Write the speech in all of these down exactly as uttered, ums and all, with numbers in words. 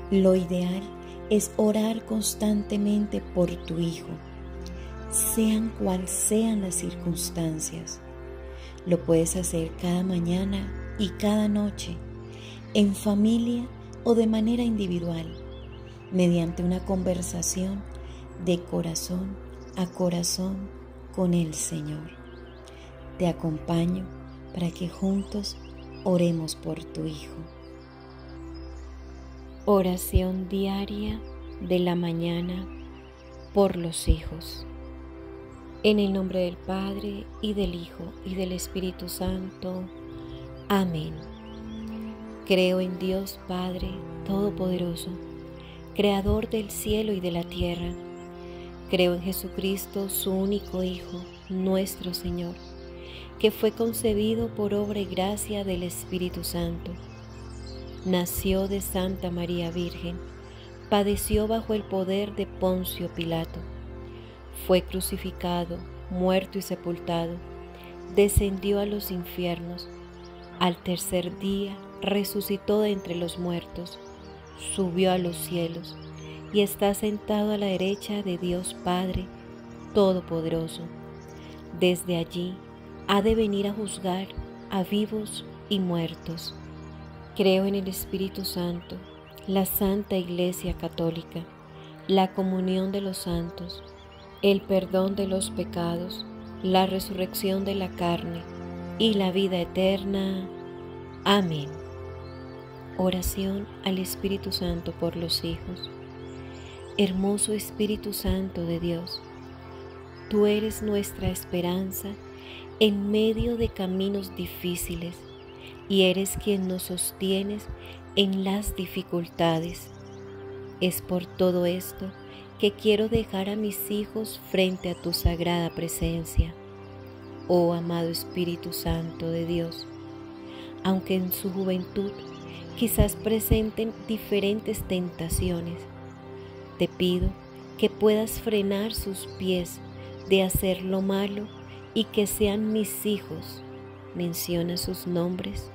Lo ideal es orar constantemente por tu hijo, sean cual sean las circunstancias. Lo puedes hacer cada mañana y cada noche, en familia o de manera individual, mediante una conversación de corazón a corazón con el Señor. Te acompaño para que juntos oremos por tu hijo. Oración diaria de la mañana por los hijos. En el nombre del Padre, y del Hijo, y del Espíritu Santo. Amén. Creo en Dios Padre Todopoderoso, Creador del cielo y de la tierra. Creo en Jesucristo, su único Hijo, nuestro Señor, que fue concebido por obra y gracia del Espíritu Santo. Nació de Santa María Virgen, padeció bajo el poder de Poncio Pilato. Fue crucificado, muerto y sepultado, descendió a los infiernos. Al tercer día resucitó de entre los muertos, subió a los cielos y está sentado a la derecha de Dios Padre Todopoderoso. Desde allí ha de venir a juzgar a vivos y muertos. Creo en el Espíritu Santo, la Santa Iglesia Católica, la comunión de los santos, el perdón de los pecados, la resurrección de la carne y la vida eterna. Amén. Oración al Espíritu Santo por los hijos. Hermoso Espíritu Santo de Dios, tú eres nuestra esperanza en medio de caminos difíciles y eres quien nos sostienes en las dificultades. Es por todo esto que quiero dejar a mis hijos frente a tu sagrada presencia, oh amado Espíritu Santo de Dios. Aunque en su juventud quizás presenten diferentes tentaciones, te pido que puedas frenar sus pies de hacer lo malo y que sean mis hijos. Menciona sus nombres.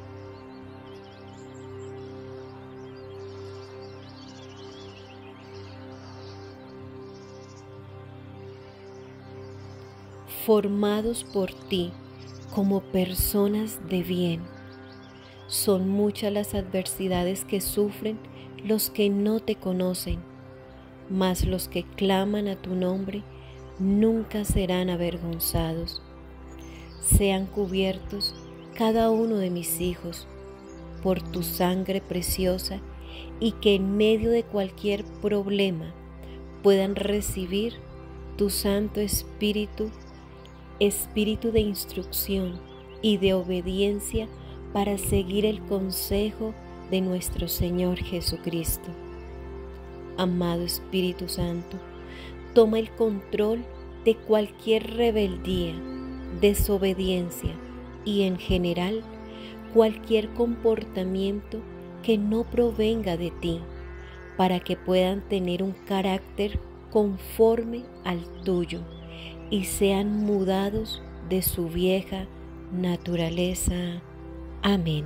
Formados por ti como personas de bien. Son muchas las adversidades que sufren los que no te conocen, mas los que claman a tu nombre nunca serán avergonzados. Sean cubiertos cada uno de mis hijos por tu sangre preciosa y que en medio de cualquier problema puedan recibir tu Santo Espíritu, Espíritu de instrucción y de obediencia para seguir el consejo de nuestro Señor Jesucristo. Amado Espíritu Santo, toma el control de cualquier rebeldía, desobediencia y en general cualquier comportamiento que no provenga de ti, para que puedan tener un carácter conforme al tuyo y sean mudados de su vieja naturaleza. Amén.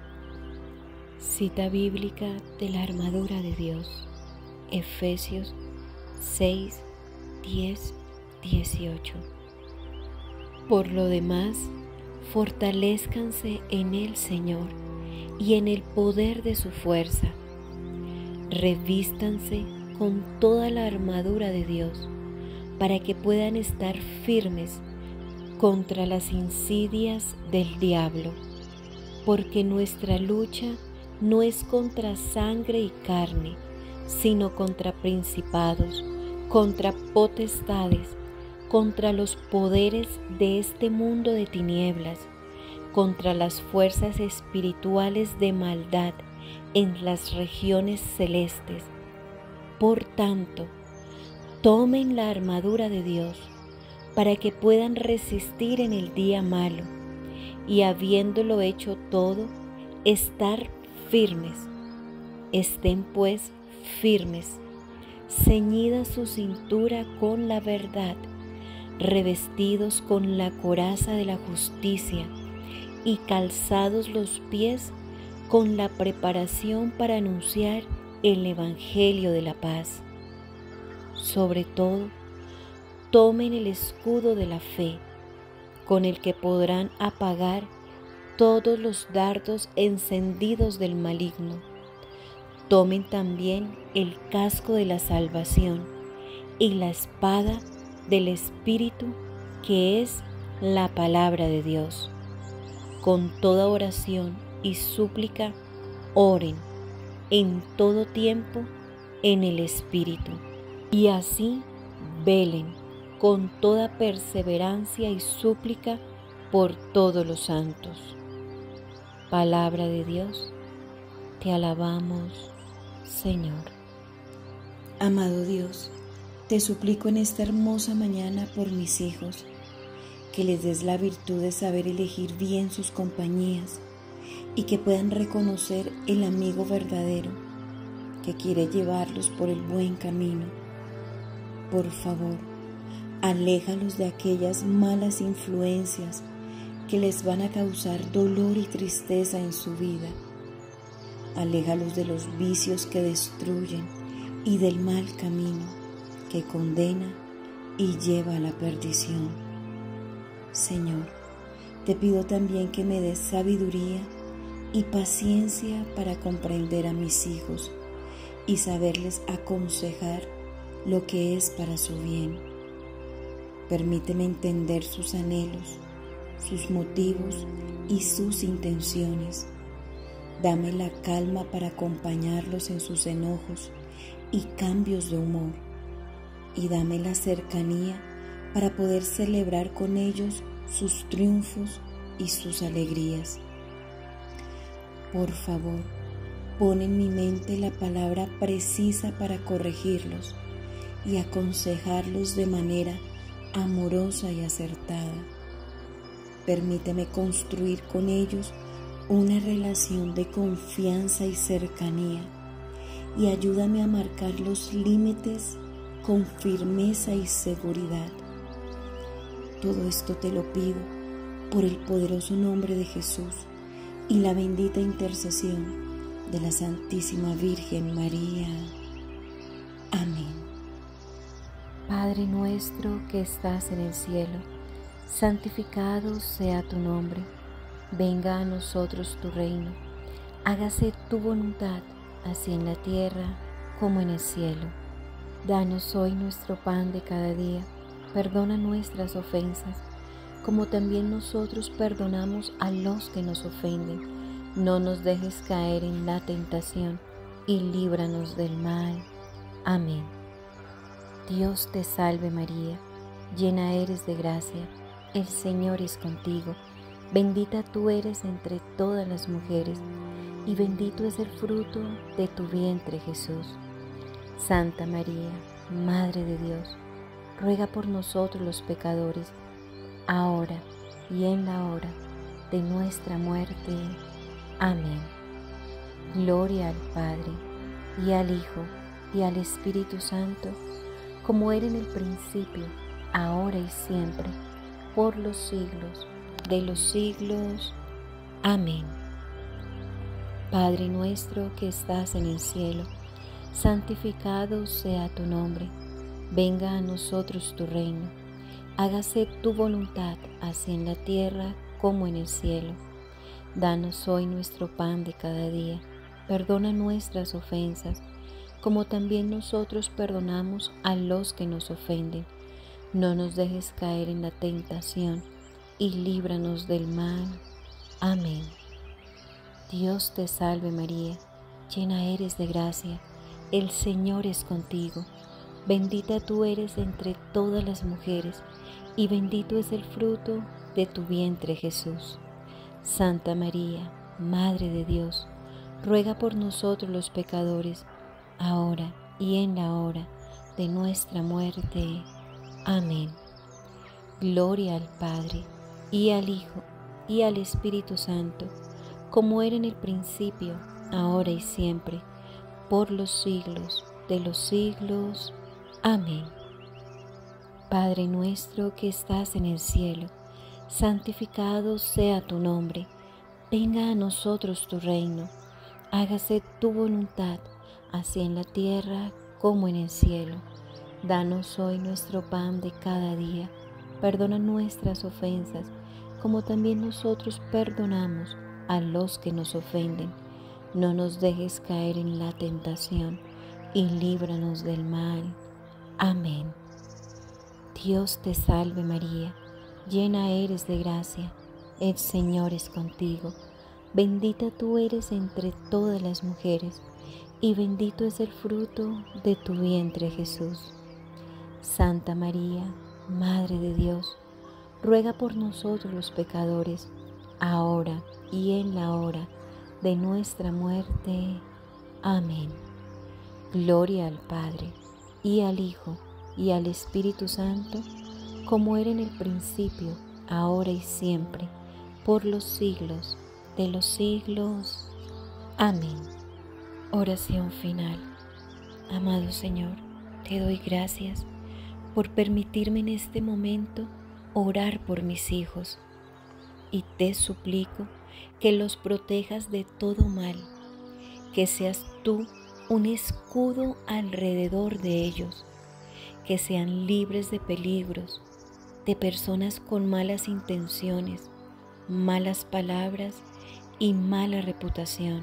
Cita bíblica de la armadura de Dios, Efesios seis, diez, dieciocho. Por lo demás, fortalézcanse en el Señor y en el poder de su fuerza. Revístanse con toda la armadura de Dios, para que puedan estar firmes contra las insidias del diablo, porque nuestra lucha no es contra sangre y carne, sino contra principados, contra potestades, contra los poderes de este mundo de tinieblas, contra las fuerzas espirituales de maldad en las regiones celestes. Por tanto, tomen la armadura de Dios para que puedan resistir en el día malo y, habiéndolo hecho todo, estar firmes. Estén pues firmes, ceñida su cintura con la verdad, revestidos con la coraza de la justicia y calzados los pies con la preparación para anunciar el Evangelio de la paz. Sobre todo, tomen el escudo de la fe, con el que podrán apagar todos los dardos encendidos del maligno. Tomen también el casco de la salvación y la espada del Espíritu, que es la palabra de Dios. Con toda oración y súplica, oren en todo tiempo en el Espíritu. Y así velen con toda perseverancia y súplica por todos los santos. Palabra de Dios, te alabamos, Señor. Amado Dios, te suplico en esta hermosa mañana por mis hijos, que les des la virtud de saber elegir bien sus compañías y que puedan reconocer el amigo verdadero que quiere llevarlos por el buen camino. Por favor, aléjalos de aquellas malas influencias que les van a causar dolor y tristeza en su vida. Aléjalos de los vicios que destruyen y del mal camino que condena y lleva a la perdición. Señor, te pido también que me des sabiduría y paciencia para comprender a mis hijos y saberles aconsejar lo que es para su bien. Permíteme entender sus anhelos, sus motivos y sus intenciones. Dame la calma para acompañarlos en sus enojos y cambios de humor, y dame la cercanía para poder celebrar con ellos sus triunfos y sus alegrías. Por favor, pon en mi mente la palabra precisa para corregirlos y aconsejarlos de manera amorosa y acertada. Permíteme construir con ellos una relación de confianza y cercanía, y ayúdame a marcar los límites con firmeza y seguridad. Todo esto te lo pido por el poderoso nombre de Jesús y la bendita intercesión de la Santísima Virgen María. Amén. Padre nuestro que estás en el cielo, santificado sea tu nombre. Venga a nosotros tu reino. Hágase tu voluntad, así en la tierra como en el cielo. Danos hoy nuestro pan de cada día. Perdona nuestras ofensas, como también nosotros perdonamos a los que nos ofenden. No nos dejes caer en la tentación y líbranos del mal. Amén. Dios te salve María, llena eres de gracia, el Señor es contigo. Bendita tú eres entre todas las mujeres, y bendito es el fruto de tu vientre, Jesús. Santa María, Madre de Dios, ruega por nosotros los pecadores, ahora y en la hora de nuestra muerte. Amén. Gloria al Padre, y al Hijo, y al Espíritu Santo, como era en el principio, ahora y siempre, por los siglos de los siglos. Amén. Padre nuestro que estás en el cielo, santificado sea tu nombre. Venga a nosotros tu reino. Hágase tu voluntad, así en la tierra como en el cielo. Danos hoy nuestro pan de cada día. Perdona nuestras ofensas, como también nosotros perdonamos a los que nos ofenden. No nos dejes caer en la tentación, y líbranos del mal. Amén. Dios te salve María, llena eres de gracia, el Señor es contigo. Bendita tú eres entre todas las mujeres, y bendito es el fruto de tu vientre Jesús. Santa María, Madre de Dios, ruega por nosotros los pecadores, ahora y en la hora de nuestra muerte. Amén. Gloria al Padre, y al Hijo, y al Espíritu Santo, como era en el principio, ahora y siempre, por los siglos de los siglos. Amén. Padre nuestro que estás en el cielo, santificado sea tu nombre. Venga a nosotros tu reino. Hágase tu voluntad, así en la tierra como en el cielo. Danos hoy nuestro pan de cada día. Perdona nuestras ofensas, como también nosotros perdonamos a los que nos ofenden. No nos dejes caer en la tentación, y líbranos del mal. Amén. Dios te salve María, llena eres de gracia, el Señor es contigo. Bendita tú eres entre todas las mujeres, y bendito es el fruto de tu vientre Jesús. Santa María, Madre de Dios, ruega por nosotros los pecadores, ahora y en la hora de nuestra muerte. Amén. Gloria al Padre, y al Hijo, y al Espíritu Santo, como era en el principio, ahora y siempre, por los siglos de los siglos. Amén. Oración final. Amado Señor, te doy gracias por permitirme en este momento orar por mis hijos, y te suplico que los protejas de todo mal, que seas tú un escudo alrededor de ellos, que sean libres de peligros, de personas con malas intenciones, malas palabras y mala reputación.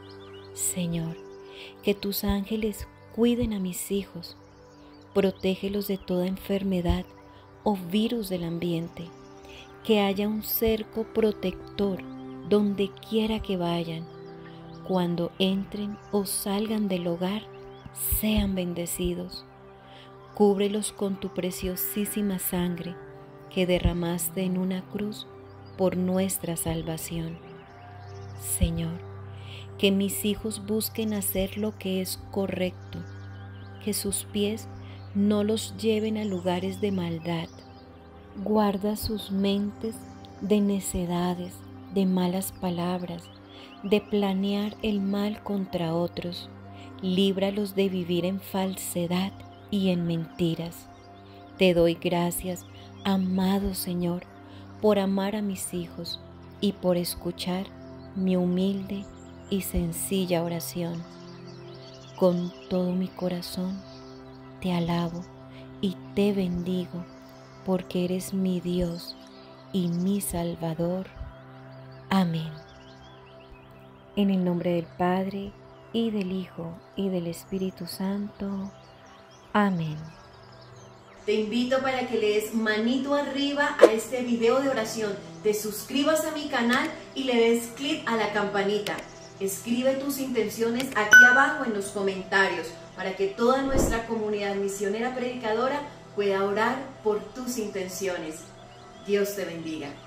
Señor, que tus ángeles cuiden a mis hijos, protégelos de toda enfermedad o virus del ambiente, que haya un cerco protector donde quiera que vayan. Cuando entren o salgan del hogar, sean bendecidos. Cúbrelos con tu preciosísima sangre que derramaste en una cruz por nuestra salvación. Señor, que mis hijos busquen hacer lo que es correcto, que sus pies no los lleven a lugares de maldad. Guarda sus mentes de necedades, de malas palabras, de planear el mal contra otros. Líbralos de vivir en falsedad y en mentiras. Te doy gracias, amado Señor, por amar a mis hijos y por escuchar mi humilde y sencilla oración. Con todo mi corazón te alabo y te bendigo, porque eres mi Dios y mi Salvador. Amén. En el nombre del Padre, y del Hijo, y del Espíritu Santo. Amén. Te invito para que le des manito arriba a este video de oración, te suscribas a mi canal y le des clic a la campanita. Escribe tus intenciones aquí abajo en los comentarios para que toda nuestra comunidad misionera predicadora pueda orar por tus intenciones. Dios te bendiga.